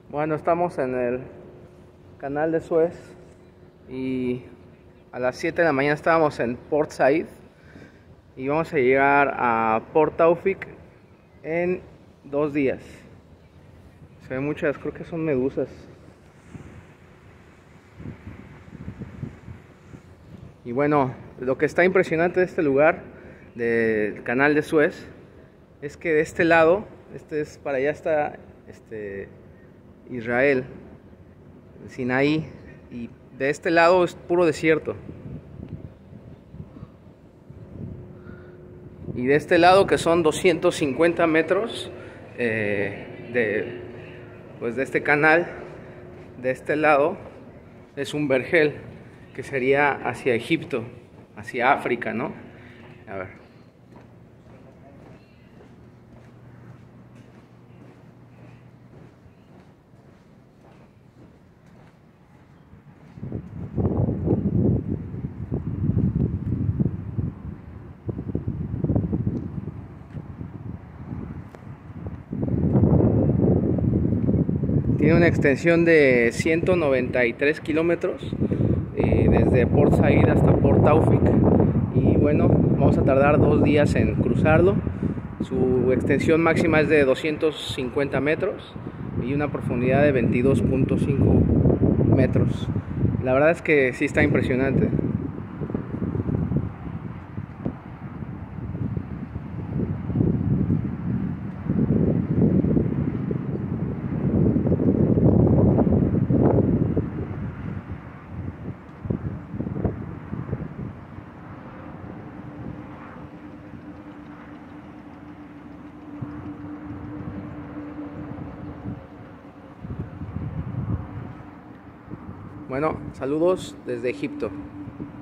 Bueno, estamos en el canal de Suez y a las 7 de la mañana estábamos en Port Said y vamos a llegar a Port Taufik en 2 días. Se ven muchas, creo que son medusas. Y bueno, lo que está impresionante de este lugar, del canal de Suez, es que de este lado, para allá está Israel, Sinaí, y de este lado es puro desierto. Y de este lado, que son 250 metros de este canal, de este lado es un vergel, que sería hacia Egipto, hacia África, ¿no? A ver. Tiene una extensión de 193 kilómetros desde Port Said hasta Port Taufik. Y bueno, vamos a tardar 2 días en cruzarlo. Su extensión máxima es de 250 metros y una profundidad de 22.5 metros. La verdad es que sí está impresionante. Bueno, saludos desde Egipto.